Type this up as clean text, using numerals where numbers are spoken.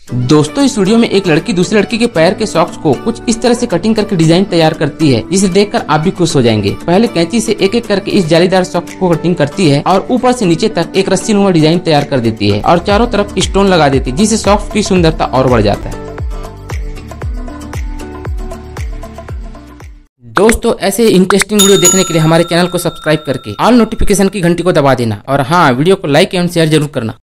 दोस्तों इस वीडियो में एक लड़की दूसरी लड़की के पैर के सॉक्स को कुछ इस तरह से कटिंग करके डिजाइन तैयार करती है, जिसे देखकर आप भी खुश हो जाएंगे। पहले कैंची से एक एक करके इस जालीदार सॉक्स को कटिंग करती है और ऊपर से नीचे तक एक रस्सी नुमा डिजाइन तैयार कर देती है और चारों तरफ स्टोन लगा देती है, जिससे सॉक्स की सुंदरता और बढ़ जाता है। दोस्तों ऐसे इंटरेस्टिंग वीडियो देखने के लिए हमारे चैनल को सब्सक्राइब करके ऑल नोटिफिकेशन की घंटी को दबा देना और हाँ, वीडियो को लाइक एवं शेयर जरूर करना।